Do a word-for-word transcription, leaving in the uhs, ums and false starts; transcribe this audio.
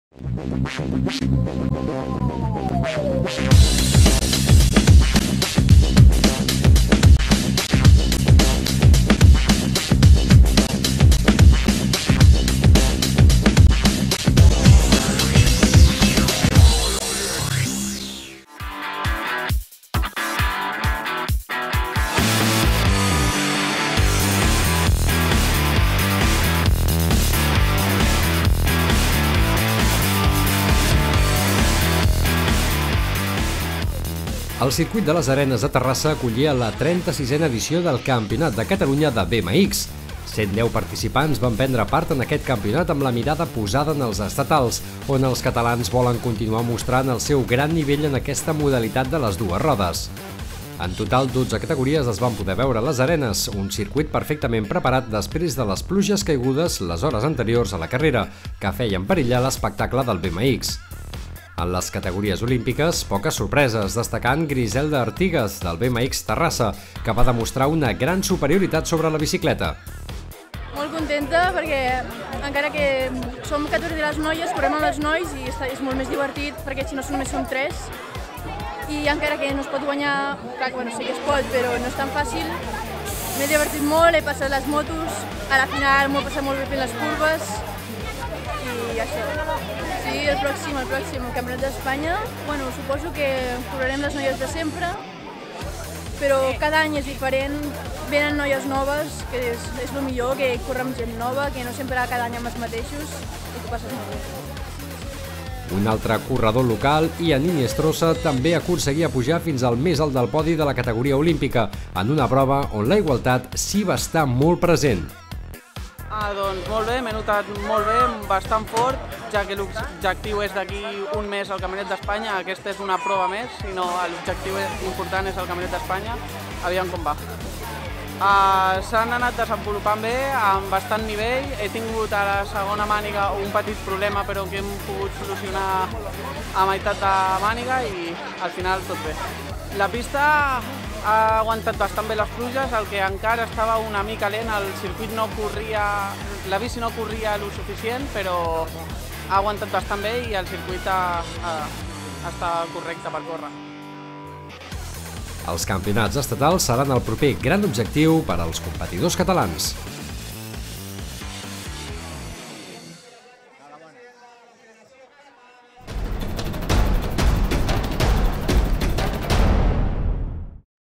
El circuit de les Arenes de Terrassa acollia la trenta-sisena edició del Campionat de Catalunya de B M X. cent deu participants van prendre part en aquest campionat amb la mirada posada en els estatals, on els catalans volen continuar mostrant el seu gran nivell en aquesta modalitat de les dues rodes. En total, dotze categories es van poder veure a les Arenes, un circuit perfectament preparat després de les pluges caigudes les hores anteriors a la carrera, que feien perillar l'espectacle del B M X. En les categories olímpiques, poques sorpreses, destacant Griselda Artigas, del B M X Terrassa, que va demostrar una gran superioritat sobre la bicicleta. Molt contenta perquè, encara que som catorze de les noies, correm amb els nois i és molt més divertit perquè si no només som tres. I encara que no es pot guanyar, clar, bueno, sí que es pot, però no és tan fàcil. M'he divertit molt, he passat les motos, a la final m'ho he passat molt bé fent les curves i això. Sí, el pròxim, el pròxim, el Campionat d'Espanya. Bueno, suposo que correrem les noies de sempre, però cada any és diferent, venen noies noves, que és, és el millor, que corre amb gent nova, que no sempre cada any amb els mateixos i que passes molt bé. Un altre corredor local, Ian Iniestrosa, també aconseguia pujar fins al més alt del podi de la categoria olímpica, en una prova on la igualtat sí va estar molt present. Ah, doncs molt bé, m'he notat molt bé, bastant fort, ja que l'objectiu és d'aquí un mes al Campionat d'Espanya. Aquesta és una prova més, sinó l'objectiu important és el Campionat d'Espanya. Aviam com va. Uh, S'han anat desenvolupant bé, amb bastant nivell. He tingut a la segona màniga un petit problema, però que hem pogut solucionar a meitat de màniga i al final tot bé. La pista ha aguantat bastant bé les pluges, el que encara estava una mica lent, el circuit no corria, la bici no corria lo suficient, però ha aguantat bastant bé i el circuit ha, ha, està correcte per córrer. Els campionats estatals seran el proper gran objectiu per als competidors catalans.